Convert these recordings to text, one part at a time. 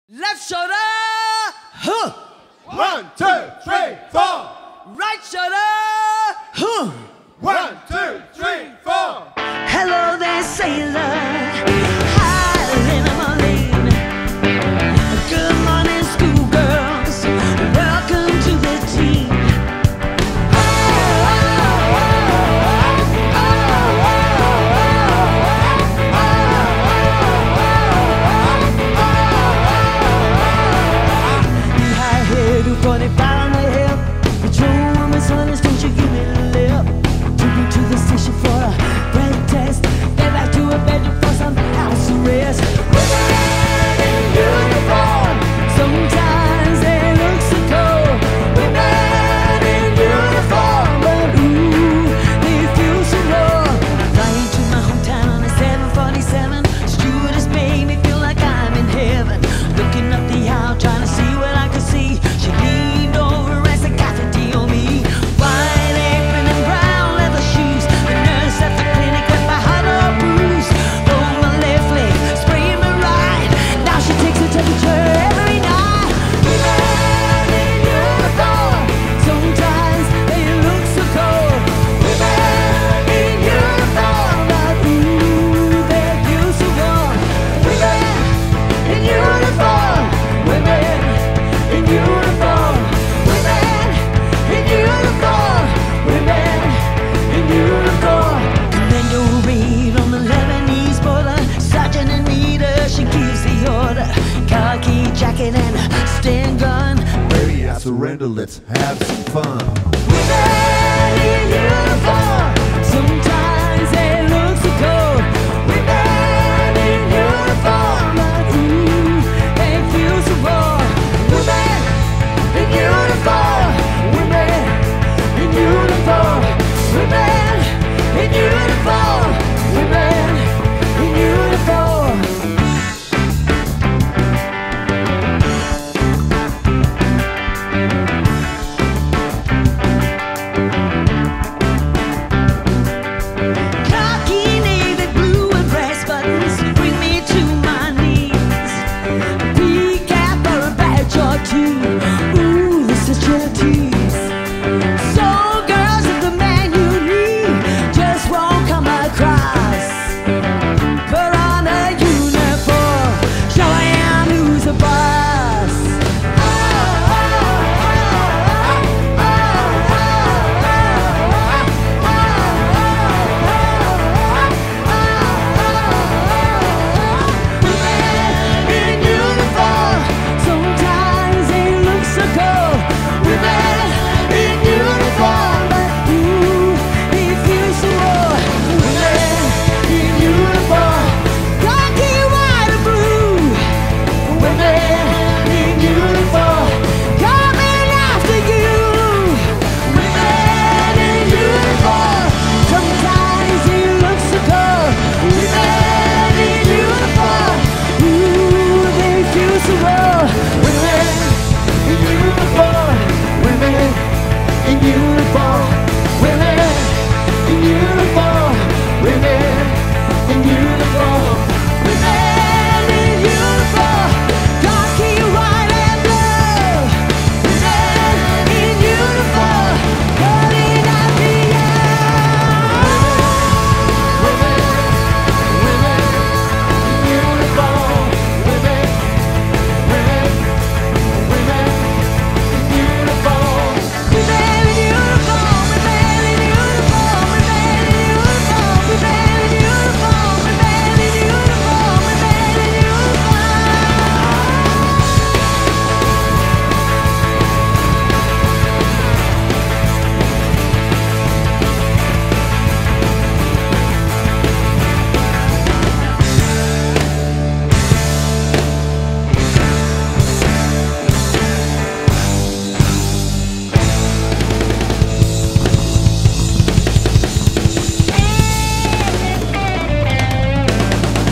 Left shoulder, huh. 1, 2, 3, 4. Right shoulder, huh. 1, 2, 3, 4. Hello there, sailor. Hi, Lynn. Good morning, schoolgirls. Welcome to the team. Surrender, let's have some fun. Women in uniform, sometimes they look so cold. Women in uniform, but ooh, they feel so warm. Women in uniform, women in uniform, women in uniform, women in uniform.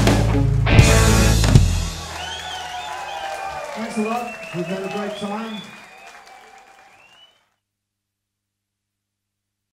Thanks a lot. We've had a great time.